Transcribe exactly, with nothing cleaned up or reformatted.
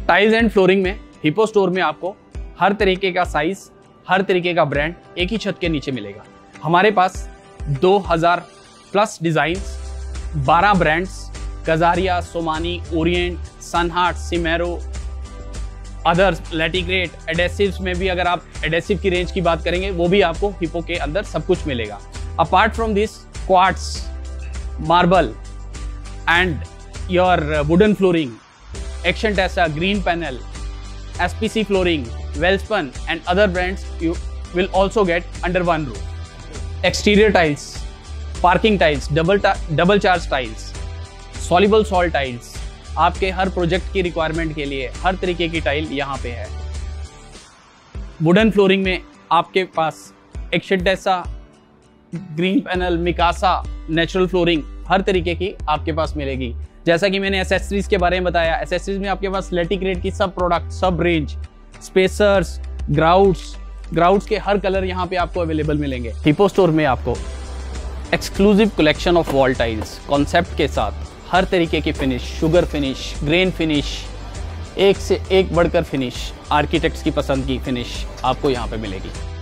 Tiles and flooring में Hippo Store में आपको हर तरीके का साइज, हर तरीके का ब्रांड एक ही छत के नीचे मिलेगा। हमारे पास दो हज़ार प्लस डिजाइन्स, बारह brands, Kajaria, Somany, Orient, Sunheart, Simero, others, Laticrete, adhesives में भी अगर आप एडेसिव की रेंज की बात करेंगे वो भी आपको हिप्पो के अंदर सब कुछ मिलेगा। Apart from this quartz, marble and your wooden flooring, Action Tesa, green panel, S P C flooring, Welspun and other brands you will also get under one roof. Exterior tiles, parking tiles, double double charge tiles, soluble salt tiles, आपके हर project की requirement के लिए हर तरीके की tile यहाँ पे है। Wooden flooring में आपके पास Action Tesa, green panel, Mikasa, natural flooring हर तरीके की आपके पास मिलेगी। जैसा कि मैंने एसेसरीज के बारे में बताया, एसेसरीज में आपके पास लेटिग्रेट की सब प्रोडक्ट, सब रेंज, स्पेसर्स, ग्राउट्स, ग्राउट्स के हर कलर यहाँ पे आपको अवेलेबल मिलेंगे। हिप्पो स्टोर में आपको exclusive collection of wall tiles concept के साथ हर तरीके की finish, sugar finish, grain finish, एक से एक बढ़कर फिनिश, आर्किटेक्ट्स की पसंद की फिनिश आपको यहाँ पे मिलेगी।